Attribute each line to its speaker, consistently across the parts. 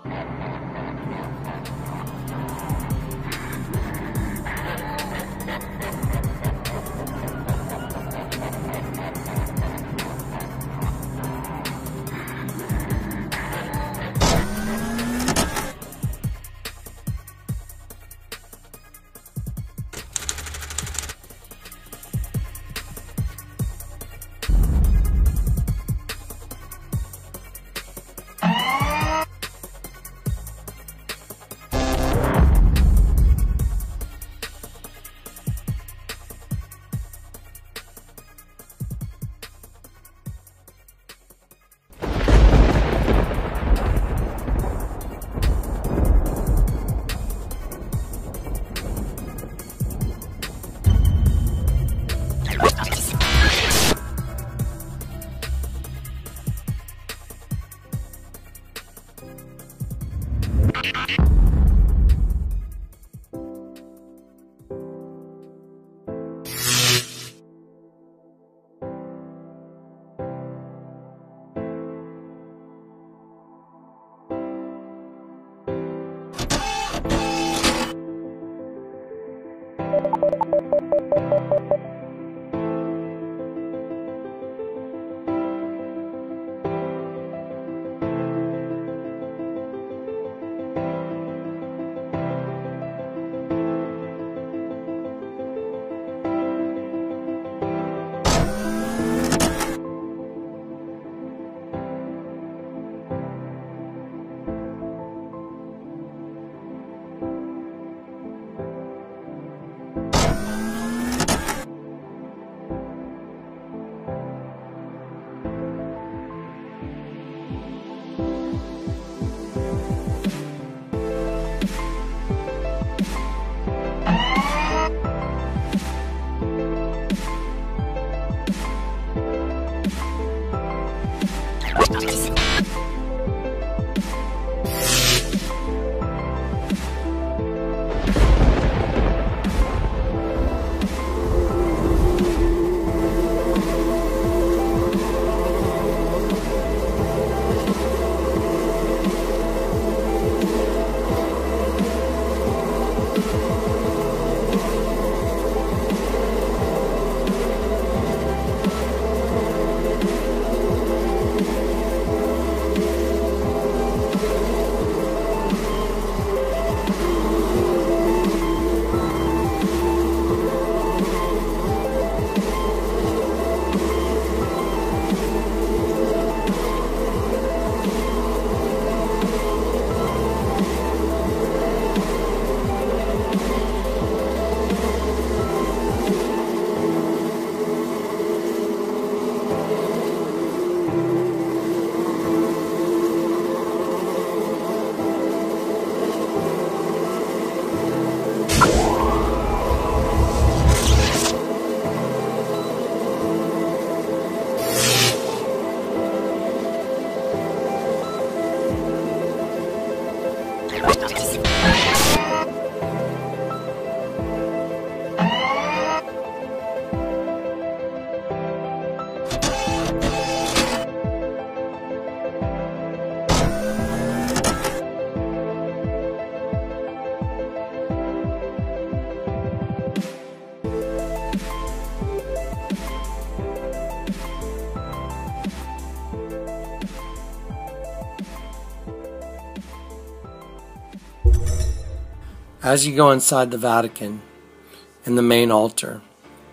Speaker 1: As you go inside the Vatican, in the main altar,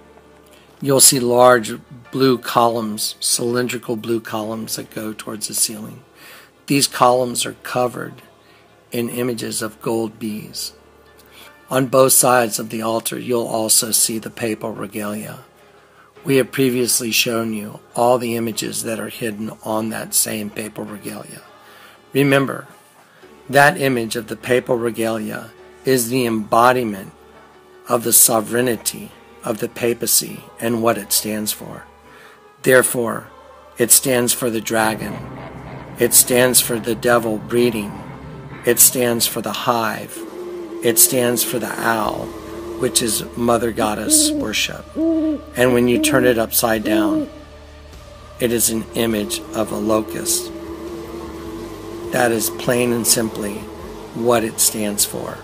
Speaker 1: you'll see large blue columns, cylindrical blue columns that go towards the ceiling. These columns are covered in images of gold bees. On both sides of the altar, you'll also see the papal regalia. We have previously shown you all the images that are hidden on that same papal regalia. Remember, that image of the papal regalia is the embodiment of the sovereignty of the papacy and what it stands for. Therefore, it stands for the dragon. It stands for the devil breeding. It stands for the hive. It stands for the owl, which is Mother Goddess worship. And when you turn it upside down, it is an image of a locust That is plain and simply what it stands for.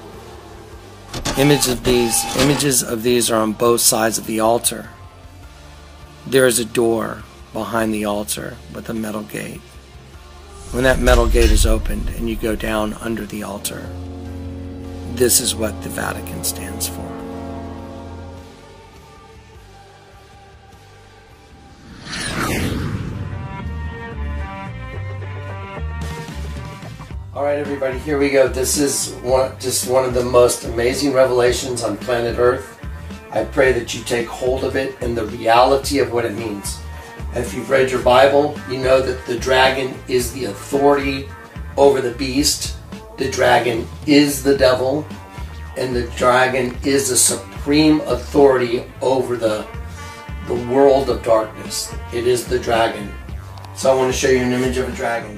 Speaker 1: Images of these are on both sides of the altar. There is a door behind the altar with a metal gate. When that metal gate is opened and you go down under the altar, this is what the Vatican stands for. Alright everybody, here we go. This is just one of the most amazing revelations on planet Earth. I pray that you take hold of it and the reality of what it means. If you've read your Bible, you know that the dragon is the authority over the beast. The dragon is the devil, and the dragon is the supreme authority over the world of darkness. It is the dragon. So I want to show you an image of a dragon.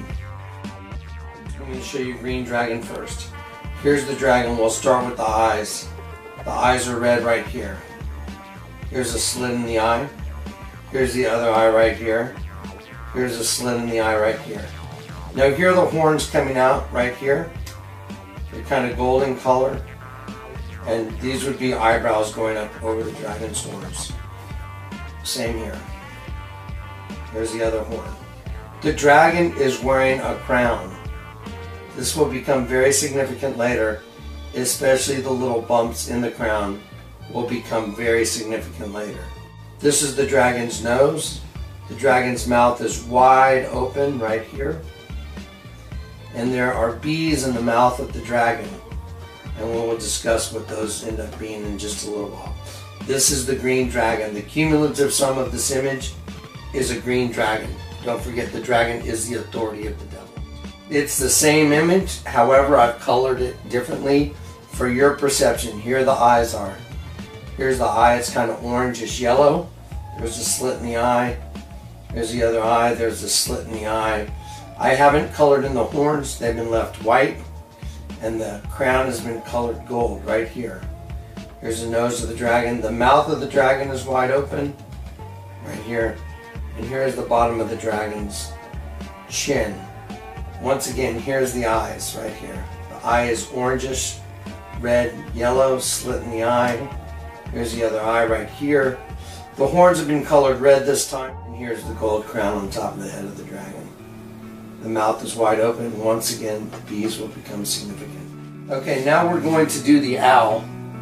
Speaker 1: I'm going to show you a green dragon first. Here's the dragon. We'll start with the eyes. The eyes are red right here. Here's a slit in the eye. Here's the other eye right here. Here's a slit in the eye right here. Now here are the horns coming out right here. They're kind of golden color. And these would be eyebrows going up over the dragon's horns. Same here. Here's the other horn. The dragon is wearing a crown. This will become very significant later, especially the little bumps in the crown will become very significant later. This is the dragon's nose. The dragon's mouth is wide open right here. And there are bees in the mouth of the dragon. And we will discuss what those end up being in just a little while. This is the green dragon. The cumulative sum of this image is a green dragon. Don't forget, the dragon is the authority of the devil. It's the same image, however I've colored it differently for your perception. Here the eyes are. Here's the eye, it's kind of orangish yellow. There's a slit in the eye. There's the other eye, there's a slit in the eye. I haven't colored in the horns, they've been left white. And the crown has been colored gold right here. Here's the nose of the dragon. The mouth of the dragon is wide open right here. And here's the bottom of the dragon's chin. Once again, here's the eyes right here. The eye is orangish, red, yellow, slit in the eye. Here's the other eye right here. The horns have been colored red this time. And here's the gold crown on top of the head of the dragon. The mouth is wide open. Once again, the bees will become significant. Okay, now we're going to do the owl.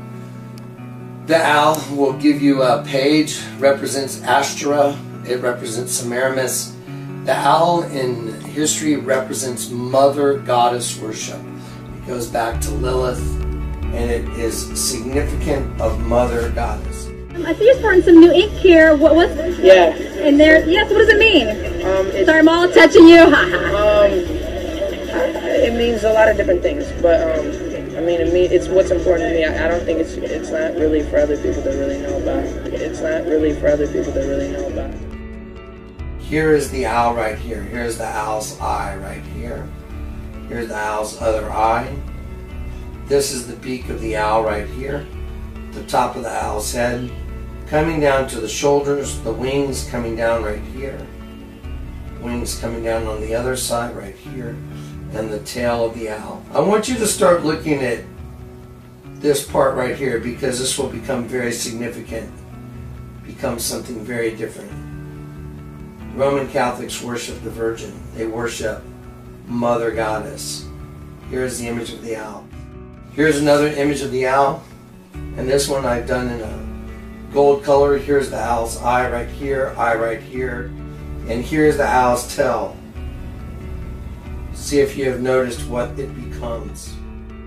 Speaker 1: The owl will give you a page, represents Ashtoreth, it represents Semiramis. The owl in history represents Mother Goddess worship. It goes back to Lilith, and it is significant of Mother Goddess.
Speaker 2: I see you're sporting some new ink here. What's
Speaker 3: Yeah.
Speaker 2: in there? Yes, what does it mean? Sorry, I'm all touching you.
Speaker 3: It means a lot of different things, but I mean, it's what's important to me. I don't think it's not really for other people to really know about. It's not really for other people to really know about.
Speaker 1: Here is the owl right here. Here's the owl's eye right here. Here's the owl's other eye. This is the beak of the owl right here. The top of the owl's head. Coming down to the shoulders, the wings coming down right here. Wings coming down on the other side right here. And the tail of the owl. I want you to start looking at this part right here because this will become very significant. Become something very different. Roman Catholics worship the Virgin. They worship Mother Goddess. Here's the image of the owl. Here's another image of the owl. And this one I've done in a gold color. Here's the owl's eye right here, eye right here. And here's the owl's tail. See if you have noticed what it becomes.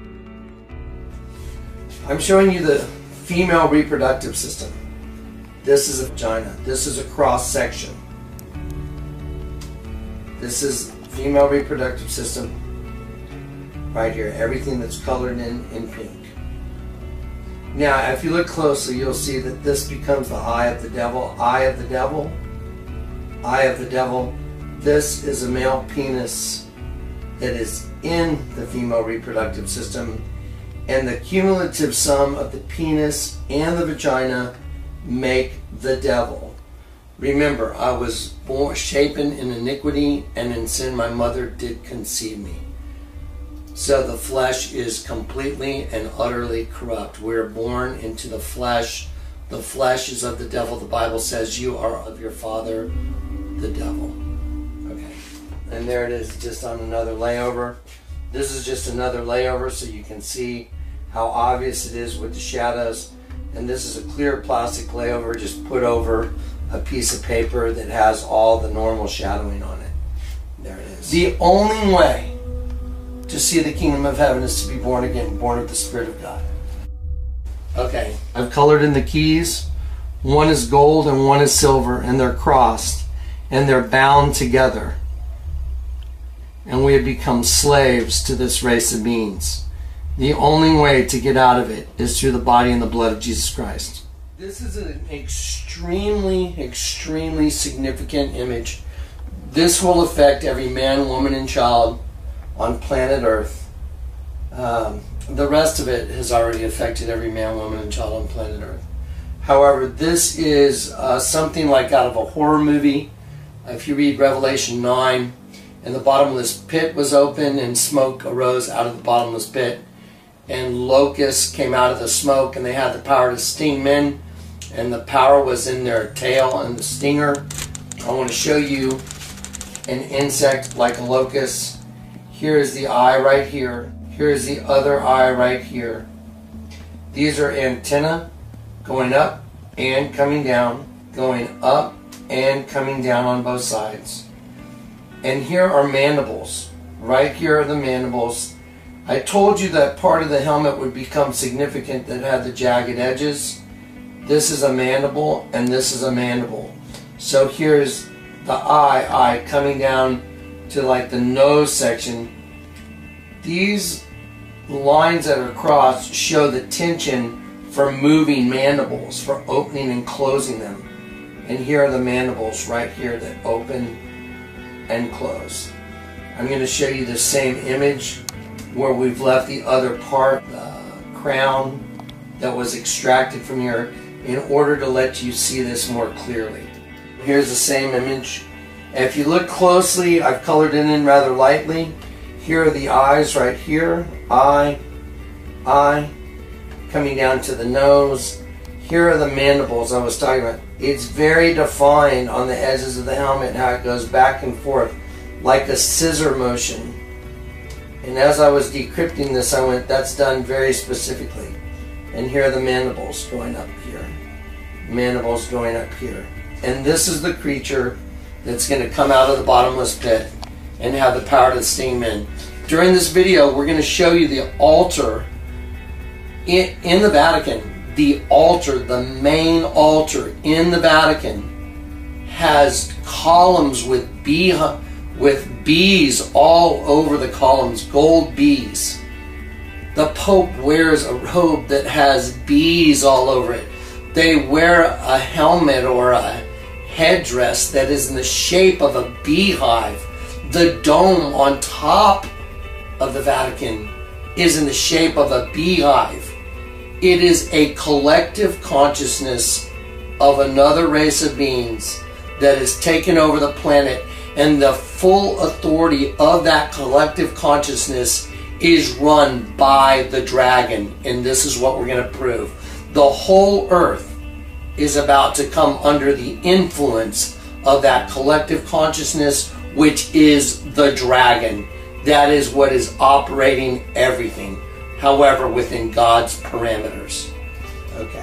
Speaker 1: I'm showing you the female reproductive system. This is a vagina. This is a cross section. This is female reproductive system right here. Everything that's colored in pink. Now, if you look closely, you'll see that this becomes the eye of the devil. Eye of the devil. Eye of the devil. This is a male penis that is in the female reproductive system. And the cumulative sum of the penis and the vagina make the devil. Remember, I was shapen in iniquity, and in sin my mother did conceive me. So the flesh is completely and utterly corrupt. We're born into the flesh. The flesh is of the devil. The Bible says you are of your father, the devil. Okay. And there it is, just on another layover. This is just another layover so you can see how obvious it is with the shadows. And this is a clear plastic layover just put over a piece of paper that has all the normal shadowing on it. There it is. The only way to see the kingdom of heaven is to be born again, born of the Spirit of God. Okay, I've colored in the keys. One is gold and one is silver, and they're crossed, and they're bound together. And we have become slaves to this race of beings. The only way to get out of it is through the body and the blood of Jesus Christ. This is an extremely, extremely significant image. This will affect every man, woman, and child on planet Earth. The rest of it has already affected every man, woman, and child on planet Earth. However, this is something like out of a horror movie. If you read Revelation 9, and the bottomless pit was open, and smoke arose out of the bottomless pit, and locusts came out of the smoke, and they had the power to sting men, and the power was in their tail and the stinger. I want to show you an insect like a locust. Here is the eye right here. Here is the other eye right here. These are antennae going up and coming down, going up and coming down on both sides. And here are mandibles. Right here are the mandibles. I told you that part of the helmet would become significant that had the jagged edges. This is a mandible and this is a mandible. So here's the eye coming down to like the nose section. These lines that are crossed show the tension for moving mandibles, for opening and closing them. And here are the mandibles right here that open and close. I'm going to show you the same image where we've left the other part, the crown that was extracted from here, in order to let you see this more clearly. Here's the same image. If you look closely, I've colored it in rather lightly. Here are the eyes right here. Eye, coming down to the nose. Here are the mandibles I was talking about. It's very defined on the edges of the helmet, how it goes back and forth like a scissor motion. And as I was decrypting this, I went, that's done very specifically. And here are the mandibles going up here. Mandibles going up here. And this is the creature that's going to come out of the bottomless pit and have the power to sting men. During this video, we're going to show you the altar in the Vatican. The altar, the main altar in the Vatican, has columns with bees all over the columns, gold bees. The Pope wears a robe that has bees all over it. They wear a helmet or a headdress that is in the shape of a beehive. The dome on top of the Vatican is in the shape of a beehive. It is a collective consciousness of another race of beings that has taken over the planet, and the full authority of that collective consciousness is run by the dragon. And this is what we're going to prove. The whole earth is about to come under the influence of that collective consciousness, which is the dragon. That is what is operating everything. However, within God's parameters. Okay.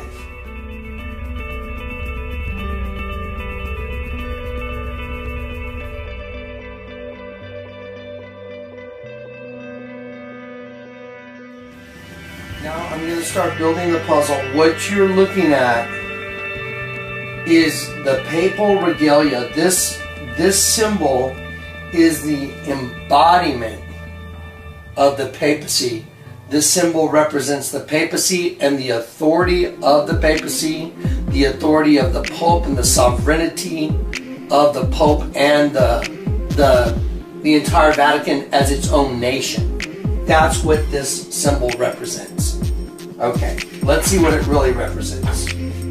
Speaker 1: Now I'm going to start building the puzzle. What you're looking at is the papal regalia. This symbol is the embodiment of the papacy. This symbol represents the papacy and the authority of the papacy, the authority of the Pope and the sovereignty of the Pope and the entire Vatican as its own nation. That's what this symbol represents. Okay, let's see what it really represents.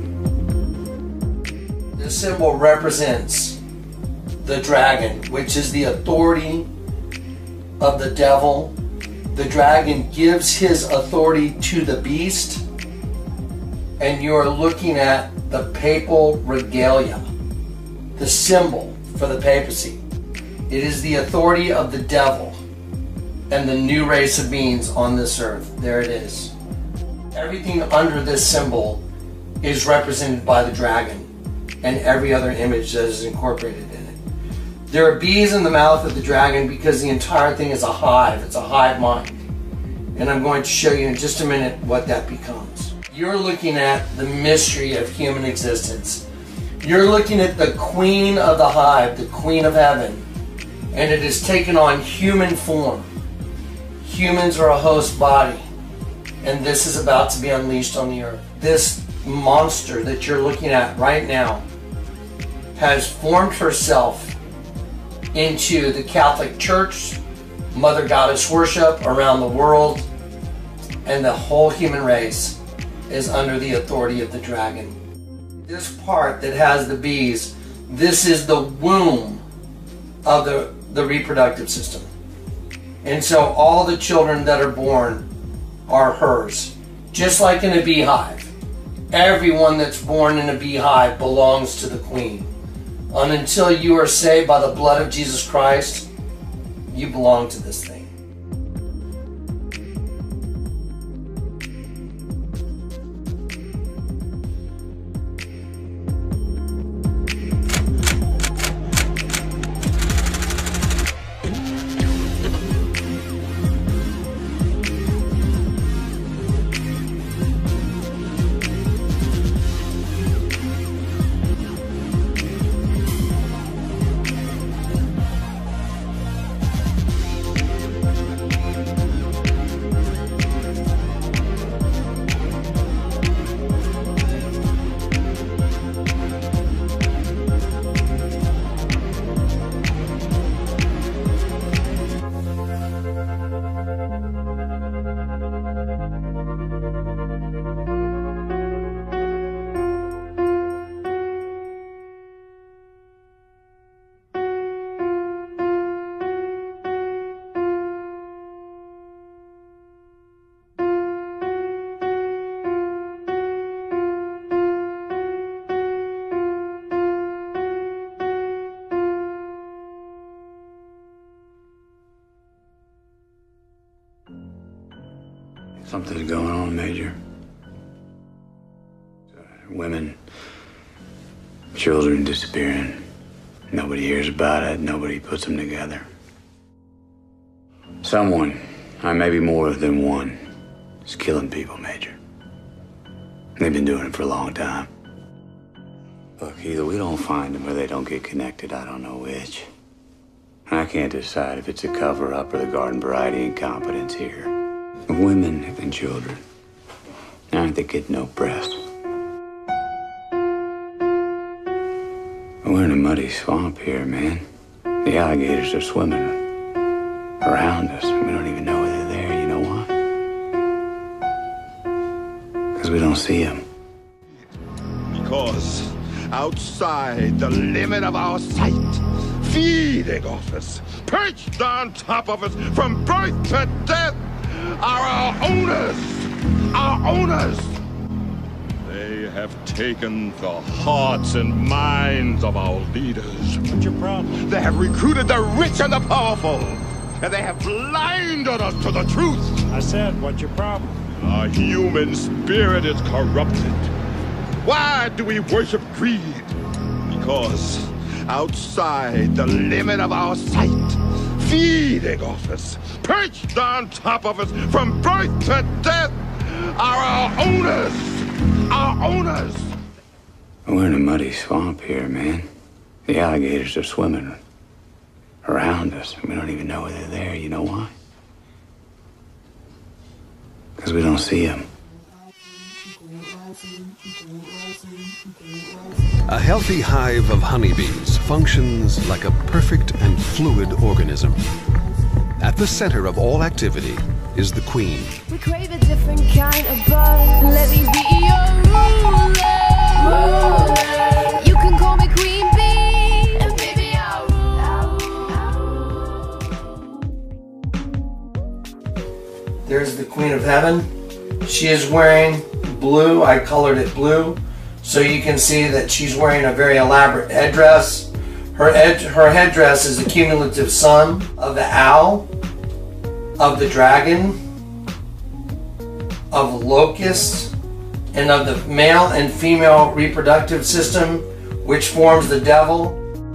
Speaker 1: This symbol represents the dragon, which is the authority of the devil the dragon gives his authority to the beast, and you're looking at the papal regalia, the symbol for the papacy. It is the authority of the devil and the new race of beings on this earth. There it is. Everything under this symbol is represented by the dragon and every other image that is incorporated in it. There are bees in the mouth of the dragon because the entire thing is a hive. It's a hive mind. And I'm going to show you in just a minute what that becomes. You're looking at the mystery of human existence. You're looking at the queen of the hive, the queen of heaven, and it has taken on human form. Humans are a host body, and this is about to be unleashed on the earth. This monster that you're looking at right now has formed herself into the Catholic Church, Mother Goddess worship around the world, and the whole human race is under the authority of the dragon. This part that has the bees, this is the womb of the reproductive system. And so all the children that are born are hers. Just like in a beehive. Everyone that's born in a beehive belongs to the queen. And until you are saved by the blood of Jesus Christ, you belong to this thing.
Speaker 4: Something's going on, Major. Women, children disappearing. Nobody hears about it. Nobody puts them together. Someone, maybe more than one, is killing people, Major. They've been doing it for a long time. Look, either we don't find them or they don't get connected. I don't know which. And I can't decide if it's a cover-up or the garden variety incompetence here. Women and children. Aren't they getting no press? We're in a muddy swamp here, man. The alligators are swimming around us. We don't even know they're there. You know why? Because we don't see them.
Speaker 5: Because outside the limit of our sight, feeding off us, perched on top of us from birth to death, are our owners. Our owners. They have taken the hearts and minds of our leaders.
Speaker 6: What's your problem?
Speaker 5: They have recruited the rich and the powerful. And they have blinded us to the truth.
Speaker 6: I said, what's your problem?
Speaker 5: Our human spirit is corrupted. Why do we worship greed? Because outside the limit of our sight, feeding off us, perched on top of us from birth to death, are our owners. Our owners.
Speaker 4: We're in a muddy swamp here, man. The alligators are swimming around us. We don't even know they're there. You know why? Because we don't see them.
Speaker 7: A healthy hive of honeybees functions like a perfect and fluid organism. At the center of all activity is the queen.
Speaker 8: We crave a different kind of buzz. Let me be your ruler. You can call me Queen Bee, and baby I'll rule.
Speaker 1: There's the Queen of Heaven. She is wearing blue. I colored it blue so you can see that she's wearing a very elaborate headdress. Her headdress is the cumulative sum of the owl, of the dragon, of locusts, and of the male and female reproductive system, which forms the devil.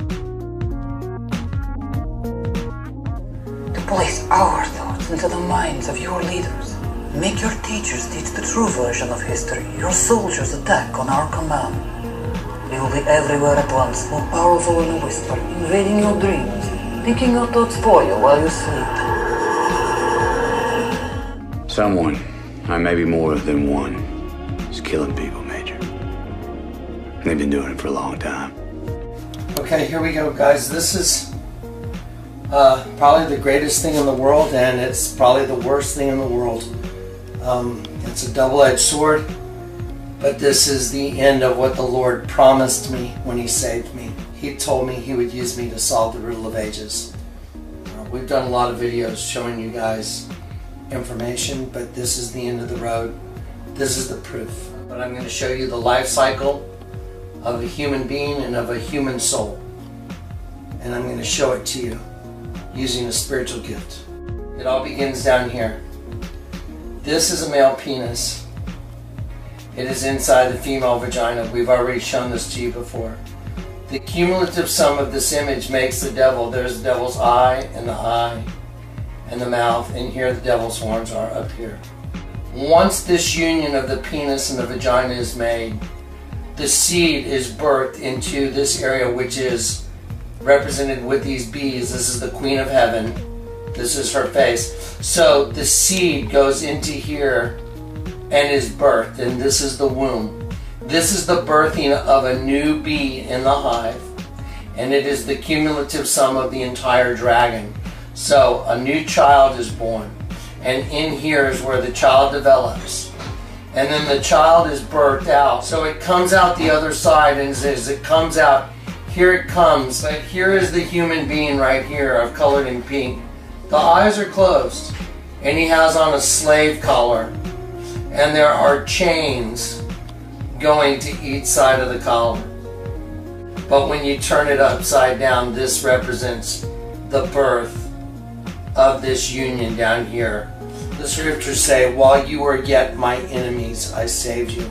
Speaker 9: To place our thoughts into the minds of your leaders. Make your teachers teach the true version of history. Your soldiers attack on our command. We will be everywhere at once, more powerful in a whisper, invading your dreams, thinking your thoughts for you while you sleep.
Speaker 4: Someone, or maybe more than one, is killing people, Major. And they've been doing it for a long time.
Speaker 1: Okay, here we go, guys. This is probably the greatest thing in the world, and it's probably the worst thing in the world. It's a double-edged sword, but this is the end of what the Lord promised me when He saved me. He told me He would use me to solve the riddle of ages. We've done a lot of videos showing you guys information, but this is the end of the road. This is the proof. But I'm going to show you the life cycle of a human being and of a human soul. And I'm going to show it to you using a spiritual gift. It all begins down here. This is a male penis. It is inside the female vagina. We've already shown this to you before. The cumulative sum of this image makes the devil. There's the devil's eye and the mouth, and here the devil's horns are up here. Once this union of the penis and the vagina is made, the seed is birthed into this area, which is represented with these bees. This is the Queen of Heaven. This is her face. So the seed goes into here and is birthed, and this is the womb. This is the birthing of a new bee in the hive, and it is the cumulative sum of the entire dragon. So a new child is born, and in here is where the child develops, and then the child is birthed out. So it comes out the other side, and as it comes out, here it comes. But here is the human being right here. I've colored in pink. The eyes are closed, and he has on a slave collar, and there are chains going to each side of the collar. But when you turn it upside down, this represents the birth of this union down here. The scriptures say, while you were yet my enemies, I saved you.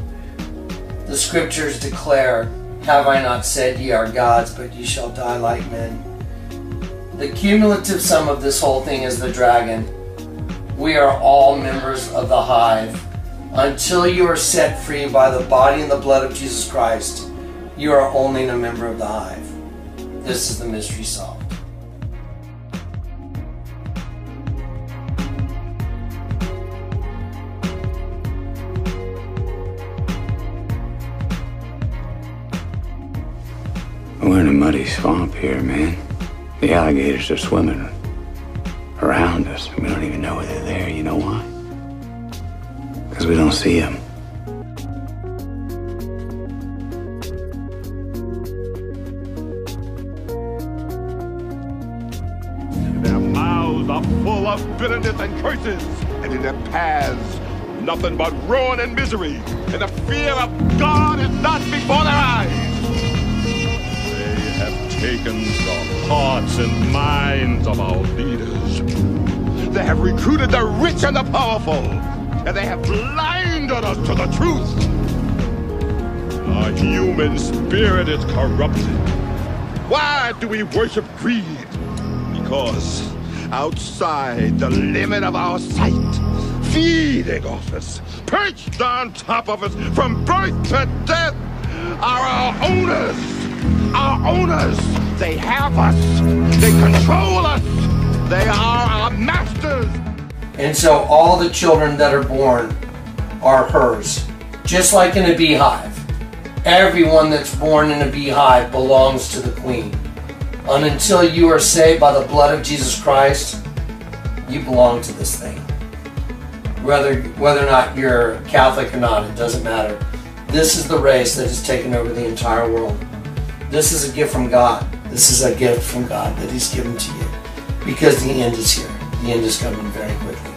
Speaker 1: The scriptures declare, have I not said ye are gods, but ye shall die like men. The cumulative sum of this whole thing is the dragon. We are all members of the hive. Until you are set free by the body and the blood of Jesus Christ, you are only a member of the hive. This is the mystery solved.
Speaker 4: We're in a muddy swamp here, man. The alligators are swimming around us. We don't even know they're there. You know why? Because we don't see them.
Speaker 5: Their mouths are full of bitterness and curses, and in their paths, nothing but ruin and misery, and the fear of God is not before their eyes. They have taken the hearts and minds of our leaders. They have recruited the rich and the powerful, and they have blinded us to the truth. Our human spirit is corrupted. Why do we worship greed? Because outside the limit of our sight, feeding off us, perched on top of us from birth to death, are our owners. Our owners. They have us. They control us. They are our masters.
Speaker 1: And so all the children that are born are hers. Just like in a beehive. Everyone that's born in a beehive belongs to the queen. And until you are saved by the blood of Jesus Christ, you belong to this thing. Whether or not you're Catholic or not, it doesn't matter. This is the race that has taken over the entire world. This is a gift from God. This is a gift from God that He's given to you. Because the end is here. The end is coming very quickly.